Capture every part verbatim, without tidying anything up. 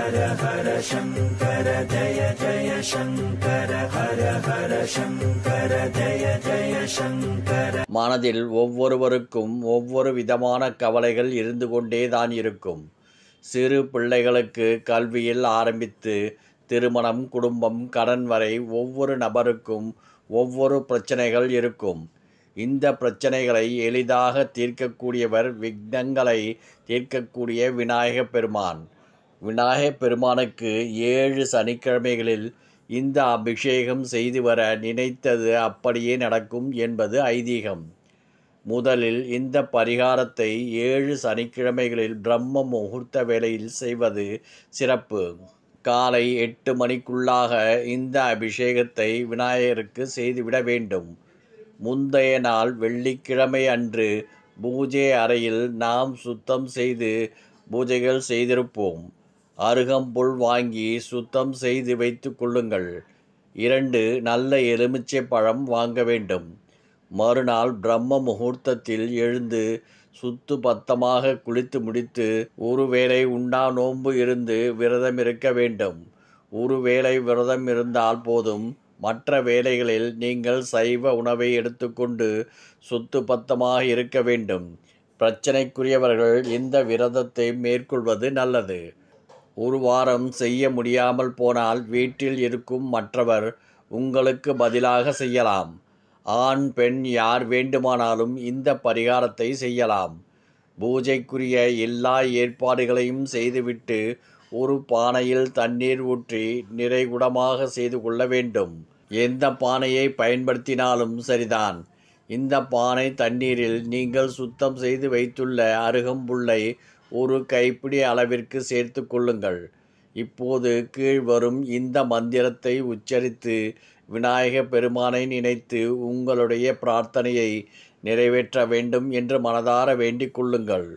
ஹர ஹர சங்கர ஜய ஜய சங்கர ஹர ஹர சங்கர ஜய ஜய சங்கர. மனதில் ஒவ்வொருவருக்கும் ஒவ்வொரு விதமான கவலைகள் இருந்து கொண்டே தான் இருக்கும். சிறு பிள்ளைகளுக்கு கல்வியில் ஆரம்பித்து திருமணம், குடும்பம், கடன் வரை ஒவ்வொரு நபருக்கும் ஒவ்வொரு பிரச்சனைகள் இருக்கும். இந்த பிரச்சனைகளை எளிதாக தீர்க்கக்கூடியவர் விக்னங்களை தீர்க்கக்கூடிய விநாயகப் பெருமான். விநாயகப் பெருமானுக்கு ஏழு சனிக்கிழமைகளில் இந்த அபிஷேகம் செய்து வர நினைத்தது அப்படியே நடக்கும் என்பது ஐதீகம். முதலில் இந்த பரிகாரத்தை ஏழு சனிக்கிழமைகளில் பிரம்ம முகூர்த்த வேளையில் செய்வது சிறப்பு. காலை எட்டு மணிக்குள்ளாக இந்த அபிஷேகத்தை விநாயகருக்கு செய்துவிட வேண்டும். முந்தைய நாள் வெள்ளிக்கிழமை அன்று பூஜை அறையில் நாம் சுத்தம் செய்து பூஜைகள் செய்திருப்போம். அருகம்புல் வாங்கி சுத்தம் செய்து வைத்து கொள்ளுங்கள். இரண்டு நல்ல எலுமிச்சை பழம் வாங்க வேண்டும். மறுநாள் பிரம்ம முகூர்த்தத்தில் எழுந்து சுத்து பத்தமாக குளித்து முடித்து ஒருவேளை உண்ணா நோன்பு இருந்து விரதம் இருக்க வேண்டும். ஒருவேளை விரதம் இருந்தால் போதும். மற்ற வேளைகளில் நீங்கள் சைவ உணவை எடுத்துக்கொண்டு சுத்து பத்தமாக இருக்க வேண்டும். பிரச்சனைக்குரியவர்கள் இந்த விரதத்தை மேற்கொள்வது நல்லது. ஒரு வாரம் செய்ய முடியாமல் போனால் வீட்டில் இருக்கும் மற்றவர் உங்களுக்கு பதிலாக செய்யலாம். ஆண் பெண் யார் வேண்டுமானாலும் இந்த பரிகாரத்தை செய்யலாம். பூஜைக்குரிய எல்லா ஏற்பாடுகளையும் செய்துவிட்டு ஒரு பானையில் தண்ணீர் ஊற்றி நிறைகுடமாக செய்து கொள்ள வேண்டும். எந்த பானையை பயன்படுத்தினாலும் சரிதான். இந்த பானை தண்ணீரில் நீங்கள் சுத்தம் செய்து வைத்துள்ள அருகம்புல்லை ஒரு கைப்பிடி அளவிற்கு சேர்த்து கொள்ளுங்கள். இப்போது கீழ்வரும் இந்த மந்திரத்தை உச்சரித்து விநாயக பெருமானை நினைத்து உங்களுடைய பிரார்த்தனையை நிறைவேற்ற வேண்டும் என்று மனதார வேண்டிக் கொள்ளுங்கள்.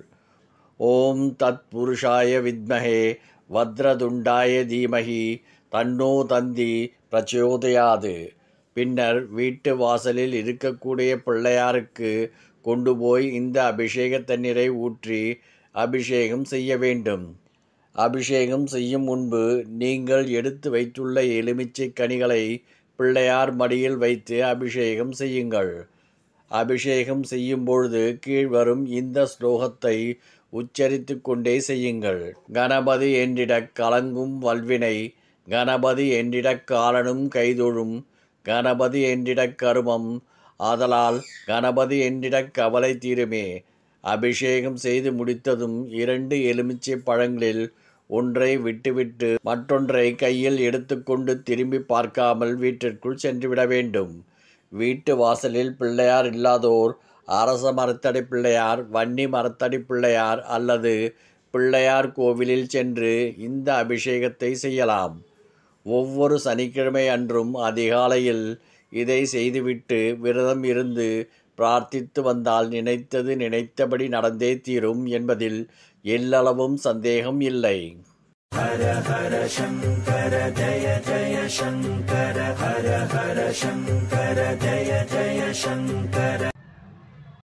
ஓம் தத் புருஷாய வித்மஹே வத்ரதுண்டாய தீமஹி தன்னோ தந்தி பிரச்சோதயாது. பின்னர் வீட்டு வாசலில் இருக்கக்கூடிய பிள்ளையாருக்கு கொண்டு போய் இந்த அபிஷேக தண்ணீரை ஊற்றி அபிஷேகம் செய்ய வேண்டும். அபிஷேகம் செய்யும் முன்பு நீங்கள் எடுத்து வைத்துள்ள எலுமிச்சை கனிகளை பிள்ளையார் மடியில் வைத்து அபிஷேகம் செய்யுங்கள். அபிஷேகம் செய்யும் பொழுது கீழ்வரும் இந்த ஸ்லோகத்தை உச்சரித்து கொண்டே செய்யுங்கள். கணபதி என்றிடக் கலங்கும் வல்வினை, கணபதி என்றிடக் காலனும் கைதொழும், கணபதி என்றிடக் கருமம், ஆதலால் கணபதி என்றிடக் கவலை தீருமே. அபிஷேகம் செய்து முடித்ததும் இரண்டு எலுமிச்சை பழங்களில் ஒன்றை விட்டுவிட்டு மற்றொன்றை கையில் எடுத்துக்கொண்டு திரும்பி பார்க்காமல் வீட்டிற்குள் சென்றுவிட வேண்டும். வீட்டு வாசலில் பிள்ளையார் இல்லாதோர் அரச மரத்தடி பிள்ளையார், வன்னி மரத்தடி பிள்ளையார் அல்லது பிள்ளையார் கோவிலில் சென்று இந்த அபிஷேகத்தை செய்யலாம். ஒவ்வொரு சனிக்கிழமை அன்றும் அதிகாலையில் இதை செய்துவிட்டு விரதம் இருந்து பிரார்த்தித்து வந்தால் நினைத்தது நினைத்தபடி நடந்தே தீரும் என்பதில் எல்லளவும் சந்தேகம் இல்லை. ஹர ஹர சங்கர ஜய ஜய சங்கர ஹர ஹர சங்கர ஜய ஜய சங்கர.